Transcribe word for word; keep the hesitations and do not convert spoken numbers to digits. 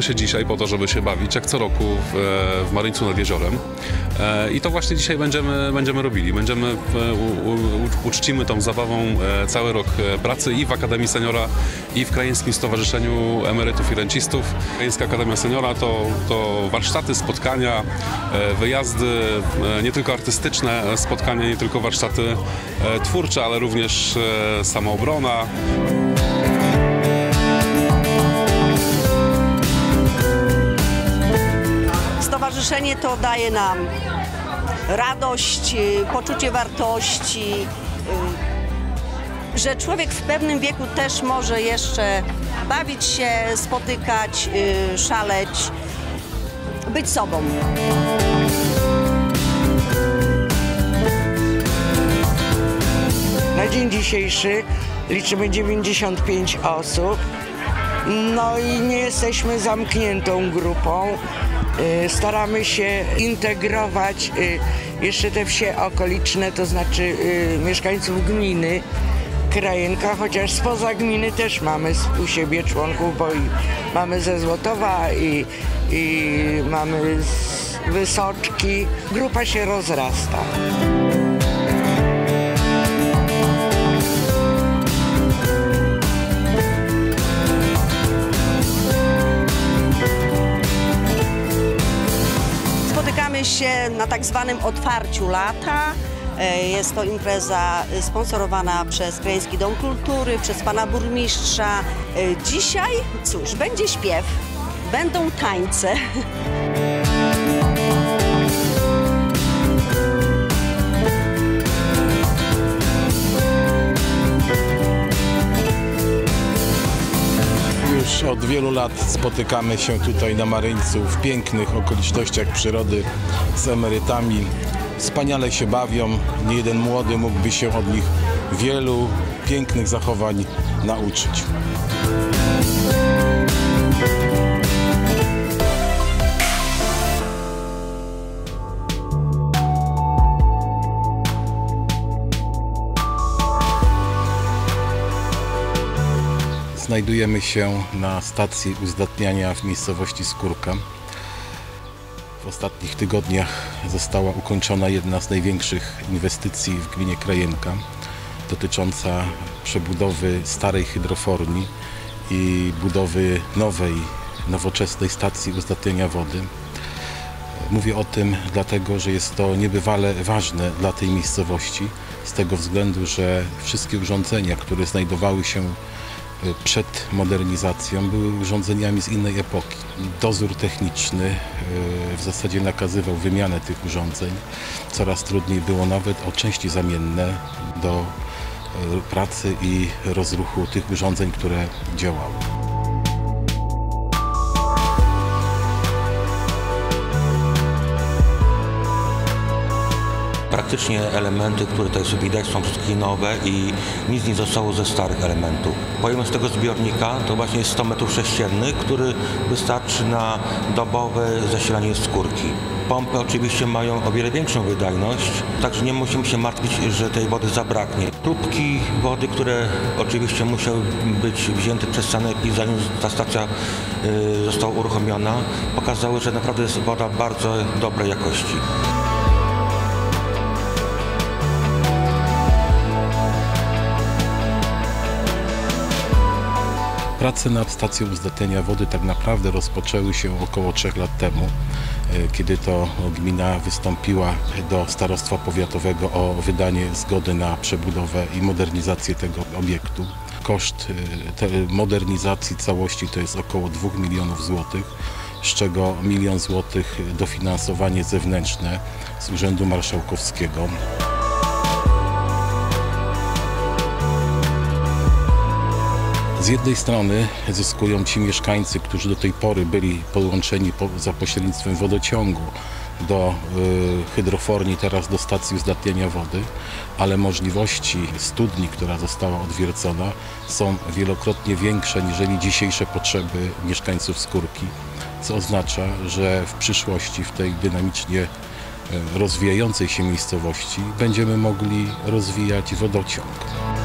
się dzisiaj po to, żeby się bawić, jak co roku w, w Maryńcu nad jeziorem. I to właśnie dzisiaj będziemy, będziemy robili. Będziemy, u, u, uczcimy tą zabawą cały rok pracy i w Akademii Seniora, i w Krajeńskim Stowarzyszeniu Emerytów i Rencistów. Krajeńska Akademia Seniora to, to warsztaty, spotkania, wyjazdy, nie tylko artystyczne spotkania, nie tylko warsztaty twórcze, ale również samoobrona. Stowarzyszenie to daje nam radość, poczucie wartości, że człowiek w pewnym wieku też może jeszcze bawić się, spotykać, szaleć, być sobą. Na dzień dzisiejszy liczymy dziewięćdziesiąt pięć osób, no i nie jesteśmy zamkniętą grupą. Staramy się integrować jeszcze te wsie okoliczne, to znaczy mieszkańców gminy Krajenka, chociaż spoza gminy też mamy u siebie członków, bo i mamy ze Złotowa i, i mamy z Wysoczki. Grupa się rozrasta. Spotykamy się na tak zwanym otwarciu lata. Jest to impreza sponsorowana przez Krajeński Dom Kultury, przez pana burmistrza. Dzisiaj, cóż, będzie śpiew, będą tańce. Już od wielu lat spotykamy się tutaj na Maryńcu w pięknych okolicznościach przyrody z emerytami. Wspaniale się bawią, niejeden młody mógłby się od nich wielu pięknych zachowań nauczyć. Znajdujemy się na stacji uzdatniania w miejscowości Skórka. W ostatnich tygodniach została ukończona jedna z największych inwestycji w gminie Krajenka, dotycząca przebudowy starej hydroforni i budowy nowej, nowoczesnej stacji uzdatniania wody. Mówię o tym dlatego, że jest to niebywale ważne dla tej miejscowości, z tego względu, że wszystkie urządzenia, które znajdowały się przed modernizacją, były urządzeniami z innej epoki. Dozór techniczny w zasadzie nakazywał wymianę tych urządzeń. Coraz trudniej było nawet o części zamienne do pracy i rozruchu tych urządzeń, które działały. Praktycznie elementy, które tutaj sobie widać, są wszystkie nowe i nic nie zostało ze starych elementów. Pojemność tego zbiornika to właśnie jest sto metrów sześciennych, który wystarczy na dobowe zasilanie skórki. Pompy oczywiście mają o wiele większą wydajność, także nie musimy się martwić, że tej wody zabraknie. Próbki wody, które oczywiście musiały być wzięte przez sanepid, zanim ta stacja y, została uruchomiona, pokazały, że naprawdę jest woda bardzo dobrej jakości. Prace nad stacją uzdatniania wody tak naprawdę rozpoczęły się około trzech lat temu, kiedy to gmina wystąpiła do starostwa powiatowego o wydanie zgody na przebudowę i modernizację tego obiektu. Koszt modernizacji całości to jest około dwóch milionów złotych, z czego milion złotych dofinansowanie zewnętrzne z Urzędu Marszałkowskiego. Z jednej strony zyskują ci mieszkańcy, którzy do tej pory byli podłączeni po, za pośrednictwem wodociągu do y, hydroforni, teraz do stacji uzdatniania wody, ale możliwości studni, która została odwiercona, są wielokrotnie większe niżeli dzisiejsze potrzeby mieszkańców Skórki, co oznacza, że w przyszłości w tej dynamicznie rozwijającej się miejscowości będziemy mogli rozwijać wodociąg.